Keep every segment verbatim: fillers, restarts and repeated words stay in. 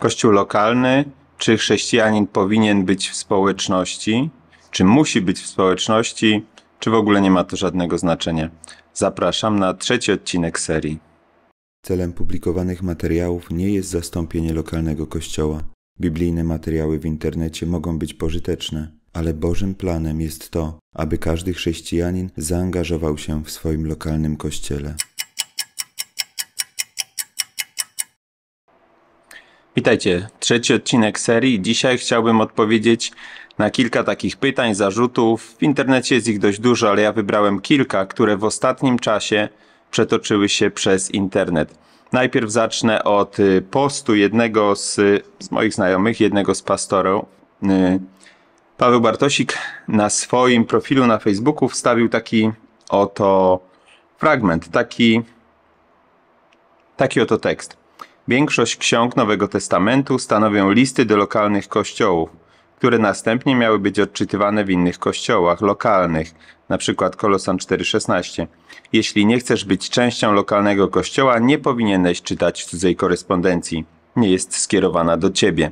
Kościół lokalny, czy chrześcijanin powinien być w społeczności, czy musi być w społeczności, czy w ogóle nie ma to żadnego znaczenia. Zapraszam na trzeci odcinek serii. Celem publikowanych materiałów nie jest zastąpienie lokalnego kościoła. Biblijne materiały w internecie mogą być pożyteczne, ale Bożym planem jest to, aby każdy chrześcijanin zaangażował się w swoim lokalnym kościele. Witajcie, trzeci odcinek serii. Dzisiaj chciałbym odpowiedzieć na kilka takich pytań, zarzutów. W internecie jest ich dość dużo, ale ja wybrałem kilka, które w ostatnim czasie przetoczyły się przez internet. Najpierw zacznę od postu jednego z, z moich znajomych, jednego z pastorów. Paweł Bartosik na swoim profilu na Facebooku wstawił taki oto fragment, taki, taki oto tekst. Większość ksiąg Nowego Testamentu stanowią listy do lokalnych kościołów, które następnie miały być odczytywane w innych kościołach lokalnych, np. Kolosan cztery szesnaście. Jeśli nie chcesz być częścią lokalnego kościoła, nie powinieneś czytać cudzej korespondencji. Nie jest skierowana do ciebie.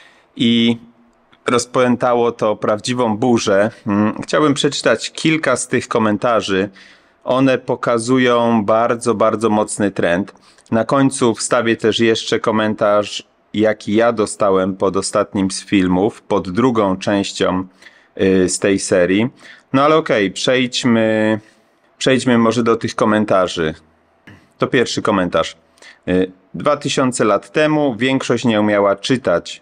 I rozpętało to prawdziwą burzę. Chciałbym przeczytać kilka z tych komentarzy. One pokazują bardzo, bardzo mocny trend. Na końcu wstawię też jeszcze komentarz, jaki ja dostałem pod ostatnim z filmów, pod drugą częścią y, z tej serii. No ale okej, okay, przejdźmy, przejdźmy może do tych komentarzy. To pierwszy komentarz. Y, Dwa tysiące lat temu większość nie umiała czytać.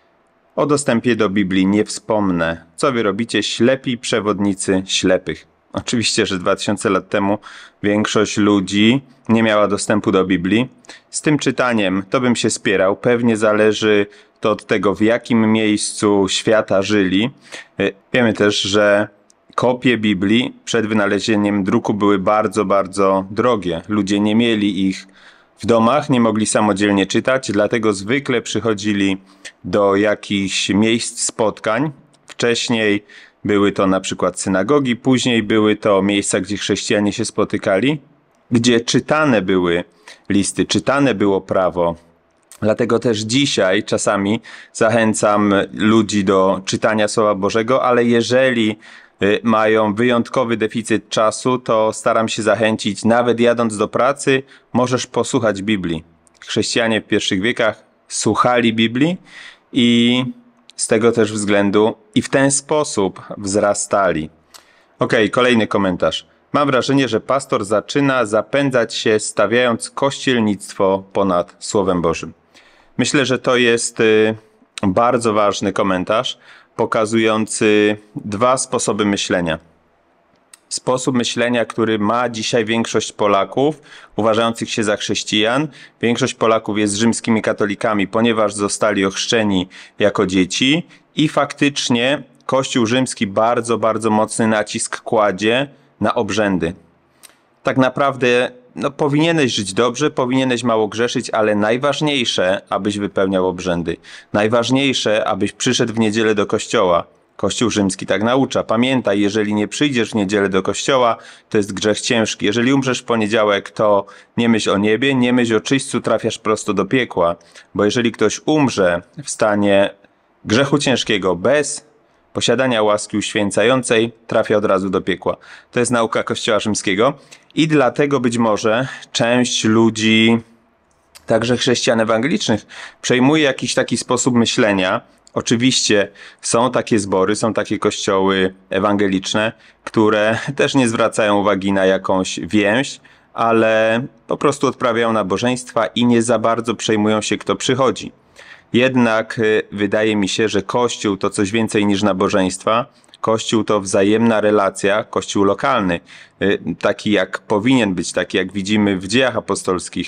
O dostępie do Biblii nie wspomnę. Co wy robicie, ślepi przewodnicy ślepych? Oczywiście, że dwa tysiące lat temu większość ludzi nie miała dostępu do Biblii. Z tym czytaniem to bym się spierał. Pewnie zależy to od tego, w jakim miejscu świata żyli. Wiemy też, że kopie Biblii przed wynalezieniem druku były bardzo, bardzo drogie. Ludzie nie mieli ich w domach, nie mogli samodzielnie czytać, dlatego zwykle przychodzili do jakichś miejsc spotkań. Wcześniej były to na przykład synagogi, później były to miejsca, gdzie chrześcijanie się spotykali, gdzie czytane były listy, czytane było prawo. Dlatego też dzisiaj czasami zachęcam ludzi do czytania Słowa Bożego, ale jeżeli mają wyjątkowy deficyt czasu, to staram się zachęcić, nawet jadąc do pracy, możesz posłuchać Biblii. Chrześcijanie w pierwszych wiekach słuchali Biblii i z tego też względu i w ten sposób wzrastali. Okej, okay, kolejny komentarz. Mam wrażenie, że pastor zaczyna zapędzać się, stawiając kościelnictwo ponad Słowem Bożym. Myślę, że to jest y, bardzo ważny komentarz, pokazujący dwa sposoby myślenia. Sposób myślenia, który ma dzisiaj większość Polaków, uważających się za chrześcijan. Większość Polaków jest rzymskimi katolikami, ponieważ zostali ochrzczeni jako dzieci i faktycznie Kościół rzymski bardzo, bardzo mocny nacisk kładzie na obrzędy. Tak naprawdę no, powinieneś żyć dobrze, powinieneś mało grzeszyć, ale najważniejsze, abyś wypełniał obrzędy. Najważniejsze, abyś przyszedł w niedzielę do kościoła. Kościół rzymski tak naucza. Pamiętaj, jeżeli nie przyjdziesz w niedzielę do kościoła, to jest grzech ciężki. Jeżeli umrzesz w poniedziałek, to nie myśl o niebie, nie myśl o czyśćcu, trafiasz prosto do piekła. Bo jeżeli ktoś umrze w stanie grzechu ciężkiego bez posiadania łaski uświęcającej, trafia od razu do piekła. To jest nauka Kościoła rzymskiego i dlatego być może część ludzi, także chrześcijan ewangelicznych, przejmuje jakiś taki sposób myślenia. Oczywiście są takie zbory, są takie kościoły ewangeliczne, które też nie zwracają uwagi na jakąś więź, ale po prostu odprawiają nabożeństwa i nie za bardzo przejmują się, kto przychodzi. Jednak wydaje mi się, że Kościół to coś więcej niż nabożeństwa. Kościół to wzajemna relacja, Kościół lokalny, taki jak powinien być, taki jak widzimy w dziejach apostolskich.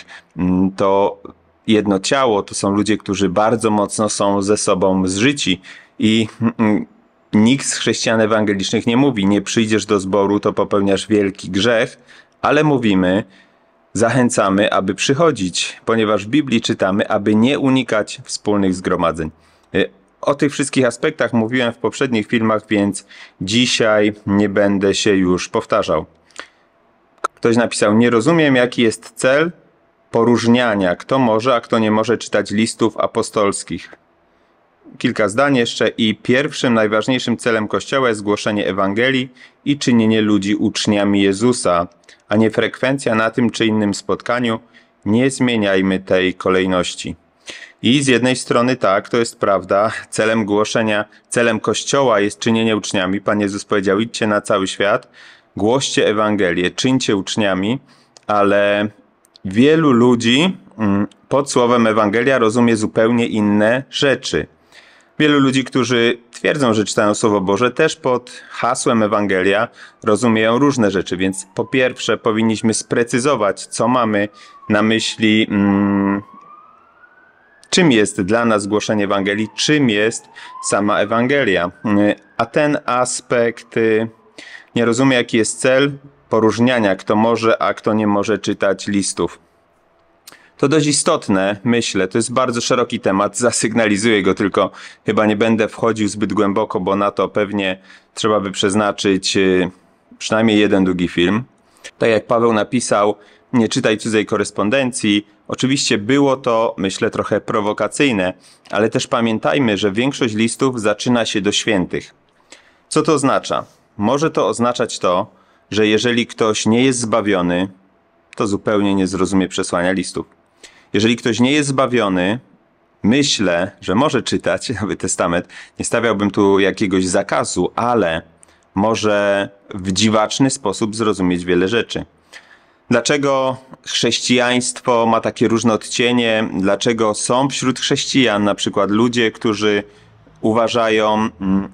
To jedno ciało, to są ludzie, którzy bardzo mocno są ze sobą zżyci i nikt z chrześcijan ewangelicznych nie mówi, nie przyjdziesz do zboru, to popełniasz wielki grzech, ale mówimy, zachęcamy, aby przychodzić, ponieważ w Biblii czytamy, aby nie unikać wspólnych zgromadzeń. O tych wszystkich aspektach mówiłem w poprzednich filmach, więc dzisiaj nie będę się już powtarzał. Ktoś napisał, nie rozumiem, jaki jest cel poróżniania, kto może, a kto nie może czytać listów apostolskich. Kilka zdań jeszcze. I pierwszym, najważniejszym celem Kościoła jest głoszenie Ewangelii i czynienie ludzi uczniami Jezusa, a nie frekwencja na tym czy innym spotkaniu. Nie zmieniajmy tej kolejności. I z jednej strony tak, to jest prawda, celem głoszenia, celem Kościoła jest czynienie uczniami. Pan Jezus powiedział, idźcie na cały świat, głoście Ewangelię, czyńcie uczniami, ale wielu ludzi pod słowem Ewangelia rozumie zupełnie inne rzeczy. Wielu ludzi, którzy twierdzą, że czytają Słowo Boże, też pod hasłem Ewangelia rozumieją różne rzeczy, więc po pierwsze powinniśmy sprecyzować, co mamy na myśli, hmm, czym jest dla nas głoszenie Ewangelii, czym jest sama Ewangelia. A ten aspekt nie rozumie, jaki jest cel poróżniania, kto może, a kto nie może czytać listów. To dość istotne, myślę, to jest bardzo szeroki temat, zasygnalizuję go, tylko chyba nie będę wchodził zbyt głęboko, bo na to pewnie trzeba by przeznaczyć przynajmniej jeden długi film. Tak jak Paweł napisał, nie czytaj cudzej korespondencji. Oczywiście było to, myślę, trochę prowokacyjne, ale też pamiętajmy, że większość listów zaczyna się do świętych. Co to oznacza? Może to oznaczać to, że jeżeli ktoś nie jest zbawiony, to zupełnie nie zrozumie przesłania listów. Jeżeli ktoś nie jest zbawiony, myślę, że może czytać Nowy Testament. Nie stawiałbym tu jakiegoś zakazu, ale może w dziwaczny sposób zrozumieć wiele rzeczy. Dlaczego chrześcijaństwo ma takie różne odcienie? Dlaczego są wśród chrześcijan na przykład ludzie, którzy uważają, hmm,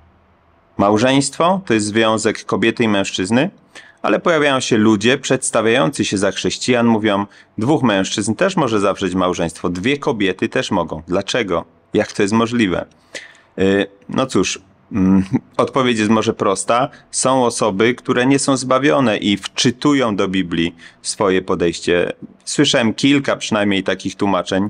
małżeństwo to jest związek kobiety i mężczyzny, ale pojawiają się ludzie przedstawiający się za chrześcijan, mówią, dwóch mężczyzn też może zawrzeć małżeństwo, dwie kobiety też mogą. Dlaczego? Jak to jest możliwe? Yy, no cóż, yy, odpowiedź jest może prosta. Są osoby, które nie są zbawione i wczytują do Biblii swoje podejście. Słyszałem kilka przynajmniej takich tłumaczeń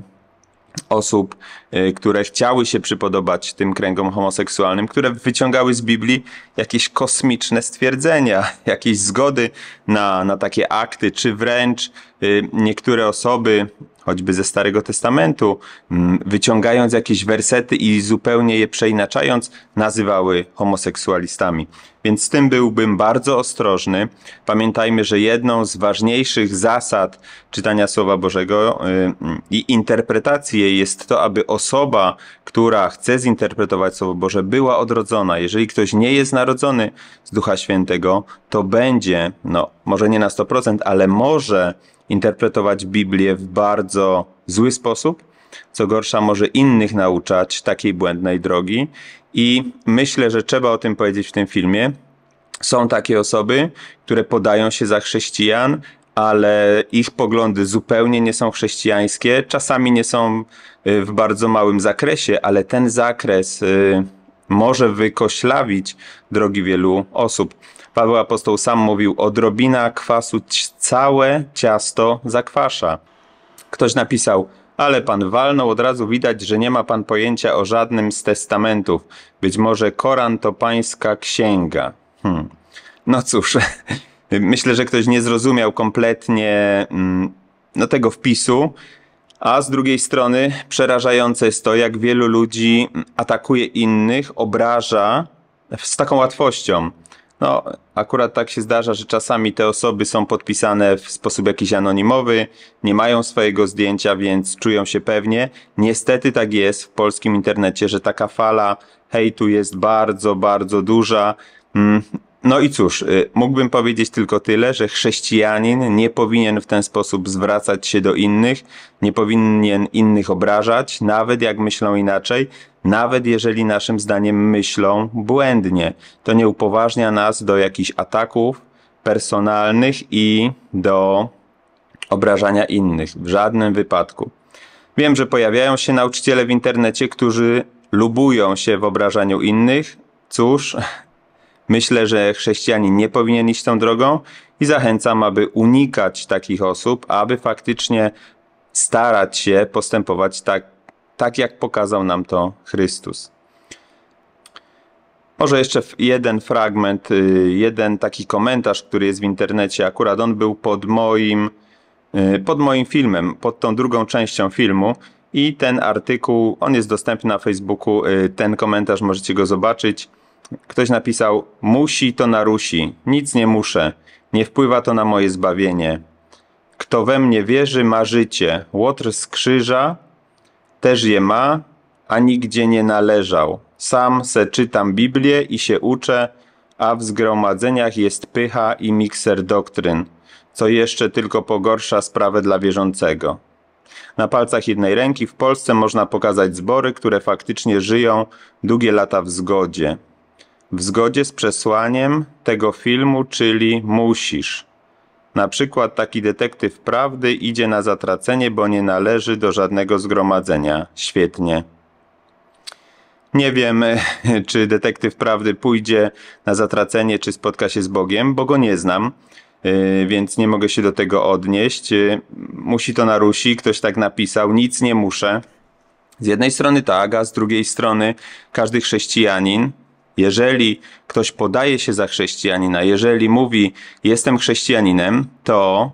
osób, y, które chciały się przypodobać tym kręgom homoseksualnym, które wyciągały z Biblii jakieś kosmiczne stwierdzenia, jakieś zgody na, na takie akty, czy wręcz y, niektóre osoby, choćby ze Starego Testamentu, y, wyciągając jakieś wersety i zupełnie je przeinaczając, nazywały homoseksualistami. Więc z tym byłbym bardzo ostrożny. Pamiętajmy, że jedną z ważniejszych zasad czytania Słowa Bożego i yy, interpretacji jej jest to, aby osoba, która chce zinterpretować Słowo Boże, była odrodzona. Jeżeli ktoś nie jest narodzony z Ducha Świętego, to będzie, no może nie na sto procent, ale może interpretować Biblię w bardzo zły sposób. Co gorsza, może innych nauczać takiej błędnej drogi. I myślę, że trzeba o tym powiedzieć w tym filmie. Są takie osoby, które podają się za chrześcijan, ale ich poglądy zupełnie nie są chrześcijańskie. Czasami nie są w bardzo małym zakresie, ale ten zakres może wykoślawić drogi wielu osób. Paweł apostoł sam mówił, odrobina kwasu całe ciasto zakwasza. Ktoś napisał, ale pan walnął, od razu widać, że nie ma pan pojęcia o żadnym z testamentów. Być może Koran to pańska księga. Hmm. No cóż, myślę, że ktoś nie zrozumiał kompletnie no, tego wpisu, a z drugiej strony przerażające jest to, jak wielu ludzi atakuje innych, obraża z taką łatwością. No, akurat tak się zdarza, że czasami te osoby są podpisane w sposób jakiś anonimowy, nie mają swojego zdjęcia, więc czują się pewnie. Niestety tak jest w polskim internecie, że taka fala hejtu jest bardzo, bardzo duża. No i cóż, mógłbym powiedzieć tylko tyle, że chrześcijanin nie powinien w ten sposób zwracać się do innych, nie powinien innych obrażać, nawet jak myślą inaczej, nawet jeżeli naszym zdaniem myślą błędnie. To nie upoważnia nas do jakichś ataków personalnych i do obrażania innych. W żadnym wypadku. Wiem, że pojawiają się nauczyciele w internecie, którzy lubują się w obrażaniu innych. Cóż, myślę, że chrześcijanin nie powinien iść tą drogą i zachęcam, aby unikać takich osób, aby faktycznie starać się postępować tak, tak jak pokazał nam to Chrystus. Może jeszcze jeden fragment, jeden taki komentarz, który jest w internecie. Akurat on był pod moim pod moim filmem, pod tą drugą częścią filmu i ten artykuł, on jest dostępny na Facebooku, ten komentarz możecie go zobaczyć. Ktoś napisał: musi to narusi, nic nie muszę, nie wpływa to na moje zbawienie. Kto we mnie wierzy, ma życie, łotr z krzyża też je ma, a nigdzie nie należał. Sam se czytam Biblię i się uczę, a w zgromadzeniach jest pycha i mikser doktryn, co jeszcze tylko pogorsza sprawę dla wierzącego. Na palcach jednej ręki w Polsce można pokazać zbory, które faktycznie żyją długie lata w zgodzie. W zgodzie z przesłaniem tego filmu, czyli musisz. Na przykład taki detektyw prawdy idzie na zatracenie, bo nie należy do żadnego zgromadzenia. Świetnie. Nie wiem, czy detektyw prawdy pójdzie na zatracenie, czy spotka się z Bogiem, bo go nie znam, więc nie mogę się do tego odnieść. Musi to narusi, ktoś tak napisał, nic nie muszę. Z jednej strony tak, a z drugiej strony każdy chrześcijanin, jeżeli ktoś podaje się za chrześcijanina, jeżeli mówi jestem chrześcijaninem, to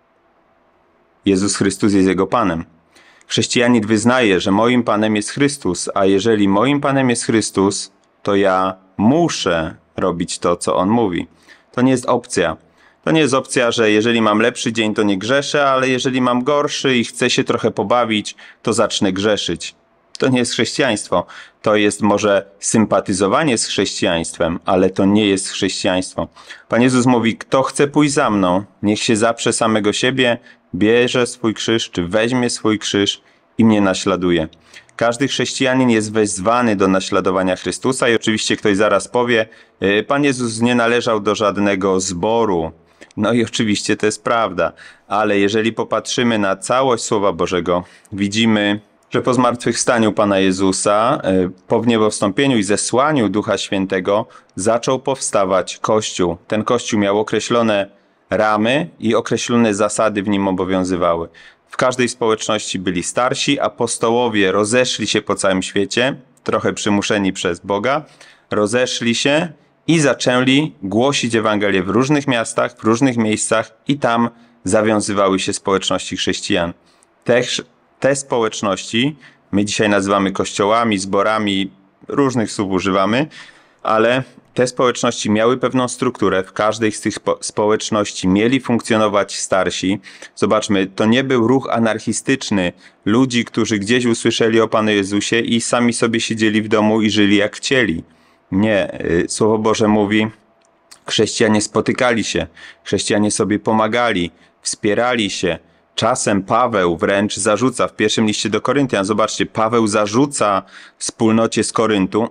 Jezus Chrystus jest jego Panem. Chrześcijanin wyznaje, że moim Panem jest Chrystus, a jeżeli moim Panem jest Chrystus, to ja muszę robić to, co On mówi. To nie jest opcja. To nie jest opcja, że jeżeli mam lepszy dzień, to nie grzeszę, ale jeżeli mam gorszy i chcę się trochę pobawić, to zacznę grzeszyć. To nie jest chrześcijaństwo. To jest może sympatyzowanie z chrześcijaństwem, ale to nie jest chrześcijaństwo. Pan Jezus mówi, kto chce pójść za mną, niech się zaprze samego siebie, bierze swój krzyż, czy weźmie swój krzyż i mnie naśladuje. Każdy chrześcijanin jest wezwany do naśladowania Chrystusa i oczywiście ktoś zaraz powie, Pan Jezus nie należał do żadnego zboru. No i oczywiście to jest prawda, ale jeżeli popatrzymy na całość Słowa Bożego, widzimy, że po zmartwychwstaniu Pana Jezusa, po wniebowstąpieniu i zesłaniu Ducha Świętego zaczął powstawać Kościół. Ten Kościół miał określone ramy i określone zasady w nim obowiązywały. W każdej społeczności byli starsi, apostołowie rozeszli się po całym świecie, trochę przymuszeni przez Boga, rozeszli się i zaczęli głosić Ewangelię w różnych miastach, w różnych miejscach i tam zawiązywały się społeczności chrześcijan. Te, te społeczności my dzisiaj nazywamy kościołami, zborami, różnych słów używamy, ale te społeczności miały pewną strukturę. W każdej z tych społeczności mieli funkcjonować starsi. Zobaczmy, to nie był ruch anarchistyczny ludzi, którzy gdzieś usłyszeli o Panu Jezusie i sami sobie siedzieli w domu i żyli jak chcieli. Nie, Słowo Boże mówi, chrześcijanie spotykali się, chrześcijanie sobie pomagali, wspierali się. Czasem Paweł wręcz zarzuca, w pierwszym liście do Koryntian, zobaczcie, Paweł zarzuca wspólnocie z Koryntu,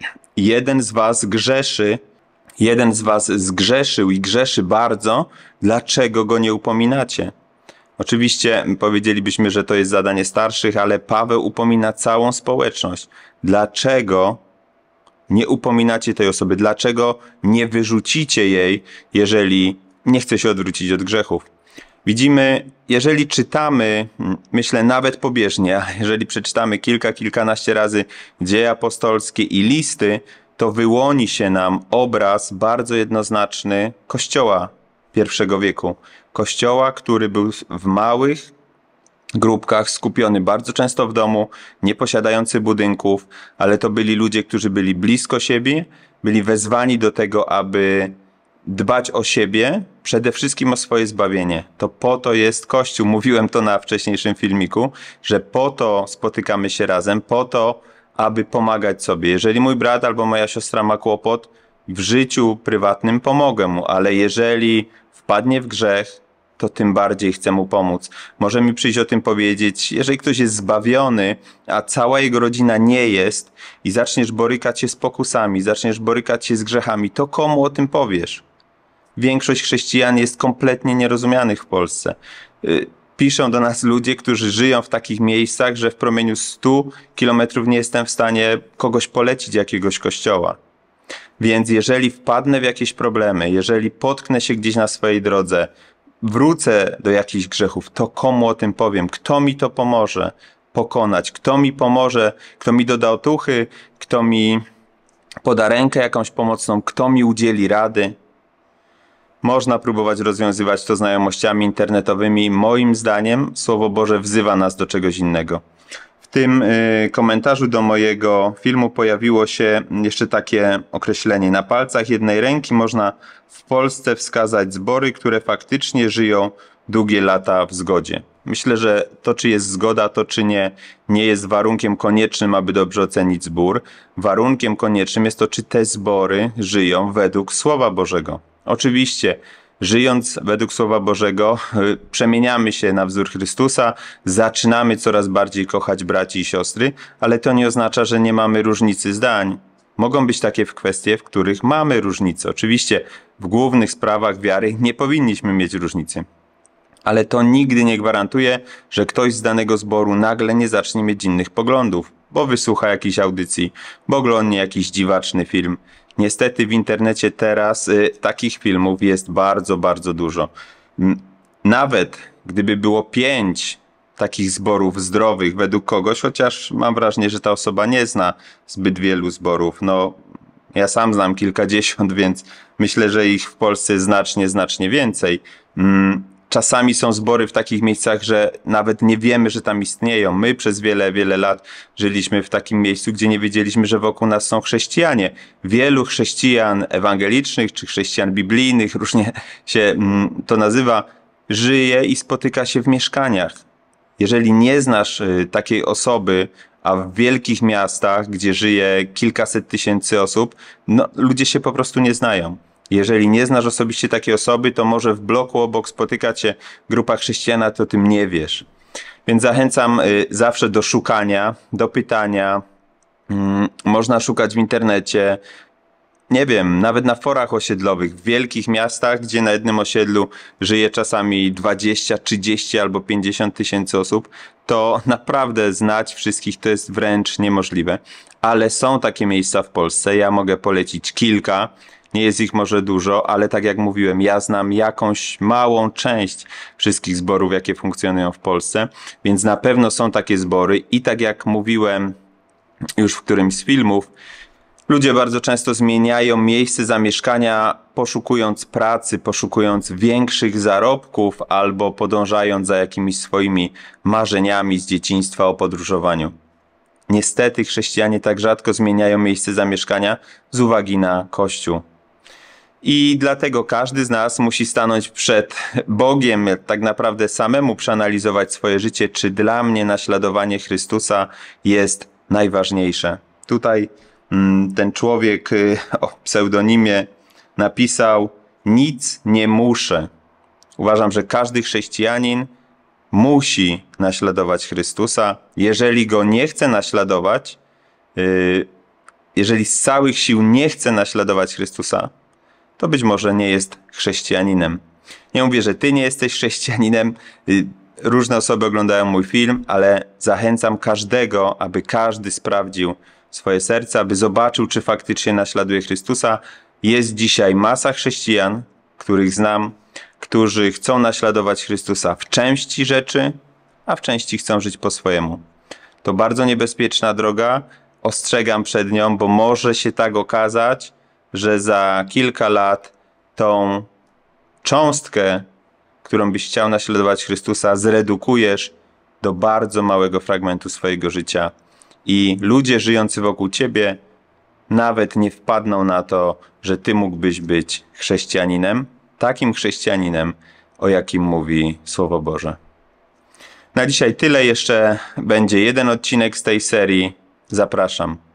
jeden z was grzeszy, jeden z was zgrzeszył i grzeszy bardzo, dlaczego go nie upominacie? Oczywiście powiedzielibyśmy, że to jest zadanie starszych, ale Paweł upomina całą społeczność. Dlaczego nie upominacie tej osoby? Dlaczego nie wyrzucicie jej, jeżeli nie chce się odwrócić od grzechów? Widzimy, jeżeli czytamy, myślę nawet pobieżnie, a jeżeli przeczytamy kilka, kilkanaście razy dzieje apostolskie i listy, to wyłoni się nam obraz bardzo jednoznaczny Kościoła pierwszego wieku. Kościoła, który był w małych grupkach, skupiony bardzo często w domu, nie posiadający budynków, ale to byli ludzie, którzy byli blisko siebie, byli wezwani do tego, aby dbać o siebie, przede wszystkim o swoje zbawienie. To po to jest Kościół. Mówiłem to na wcześniejszym filmiku, że po to spotykamy się razem, po to, aby pomagać sobie. Jeżeli mój brat albo moja siostra ma kłopot w życiu prywatnym, pomogę mu, ale jeżeli wpadnie w grzech, to tym bardziej chcę mu pomóc. Może mi przyjść o tym powiedzieć, jeżeli ktoś jest zbawiony, a cała jego rodzina nie jest i zaczniesz borykać się z pokusami, zaczniesz borykać się z grzechami, to komu o tym powiesz? Większość chrześcijan jest kompletnie nierozumianych w Polsce. Piszą do nas ludzie, którzy żyją w takich miejscach, że w promieniu stu kilometrów nie jestem w stanie kogoś polecić jakiegoś kościoła. Więc jeżeli wpadnę w jakieś problemy, jeżeli potknę się gdzieś na swojej drodze, wrócę do jakichś grzechów, to komu o tym powiem? Kto mi to pomoże pokonać? Kto mi pomoże? Kto mi doda otuchy? Kto mi poda rękę jakąś pomocną? Kto mi udzieli rady? Można próbować rozwiązywać to znajomościami internetowymi. Moim zdaniem Słowo Boże wzywa nas do czegoś innego. W tym y, komentarzu do mojego filmu pojawiło się jeszcze takie określenie. Na palcach jednej ręki można w Polsce wskazać zbory, które faktycznie żyją długie lata w zgodzie. Myślę, że to, czy jest zgoda, to czy nie, nie jest warunkiem koniecznym, aby dobrze ocenić zbór. Warunkiem koniecznym jest to, czy te zbory żyją według Słowa Bożego. Oczywiście, żyjąc według Słowa Bożego, y, przemieniamy się na wzór Chrystusa, zaczynamy coraz bardziej kochać braci i siostry, ale to nie oznacza, że nie mamy różnicy zdań. Mogą być takie kwestie, w których mamy różnice. Oczywiście w głównych sprawach wiary nie powinniśmy mieć różnicy. Ale to nigdy nie gwarantuje, że ktoś z danego zboru nagle nie zacznie mieć innych poglądów, bo wysłucha jakiejś audycji, bo oglądnie jakiś dziwaczny film. Niestety w internecie teraz y, takich filmów jest bardzo, bardzo dużo. Nawet gdyby było pięć takich zborów zdrowych według kogoś, chociaż mam wrażenie, że ta osoba nie zna zbyt wielu zborów. No, ja sam znam kilkadziesiąt, więc myślę, że ich w Polsce znacznie, znacznie więcej. Mm. Czasami są zbory w takich miejscach, że nawet nie wiemy, że tam istnieją. My przez wiele, wiele lat żyliśmy w takim miejscu, gdzie nie wiedzieliśmy, że wokół nas są chrześcijanie. Wielu chrześcijan ewangelicznych czy chrześcijan biblijnych, różnie się mm, to nazywa, żyje i spotyka się w mieszkaniach. Jeżeli nie znasz y, takiej osoby, a w wielkich miastach, gdzie żyje kilkaset tysięcy osób, no, ludzie się po prostu nie znają. Jeżeli nie znasz osobiście takiej osoby, to może w bloku obok spotykać się grupa chrześcijan, to o tym nie wiesz. Więc zachęcam y, zawsze do szukania, do pytania. Mm, można szukać w internecie, nie wiem, nawet na forach osiedlowych, w wielkich miastach, gdzie na jednym osiedlu żyje czasami dwadzieścia, trzydzieści albo pięćdziesiąt tysięcy osób, to naprawdę znać wszystkich to jest wręcz niemożliwe. Ale są takie miejsca w Polsce, ja mogę polecić kilka. Nie jest ich może dużo, ale tak jak mówiłem, ja znam jakąś małą część wszystkich zborów, jakie funkcjonują w Polsce, więc na pewno są takie zbory i tak jak mówiłem już w którymś z filmów, ludzie bardzo często zmieniają miejsce zamieszkania, poszukując pracy, poszukując większych zarobków albo podążając za jakimiś swoimi marzeniami z dzieciństwa o podróżowaniu. Niestety chrześcijanie tak rzadko zmieniają miejsce zamieszkania z uwagi na Kościół. I dlatego każdy z nas musi stanąć przed Bogiem, tak naprawdę samemu przeanalizować swoje życie, czy dla mnie naśladowanie Chrystusa jest najważniejsze. Tutaj mm, ten człowiek y, o pseudonimie napisał: nic nie muszę. Uważam, że każdy chrześcijanin musi naśladować Chrystusa. Jeżeli go nie chce naśladować, y, jeżeli z całych sił nie chce naśladować Chrystusa, to być może nie jest chrześcijaninem. Nie mówię, że ty nie jesteś chrześcijaninem. Różne osoby oglądają mój film, ale zachęcam każdego, aby każdy sprawdził swoje serce, aby zobaczył, czy faktycznie naśladuje Chrystusa. Jest dzisiaj masa chrześcijan, których znam, którzy chcą naśladować Chrystusa w części rzeczy, a w części chcą żyć po swojemu. To bardzo niebezpieczna droga. Ostrzegam przed nią, bo może się tak okazać, że za kilka lat tą cząstkę, którą byś chciał naśladować Chrystusa, zredukujesz do bardzo małego fragmentu swojego życia i ludzie żyjący wokół ciebie nawet nie wpadną na to, że ty mógłbyś być chrześcijaninem, takim chrześcijaninem, o jakim mówi Słowo Boże. Na dzisiaj tyle. Jeszcze będzie jeden odcinek z tej serii. Zapraszam.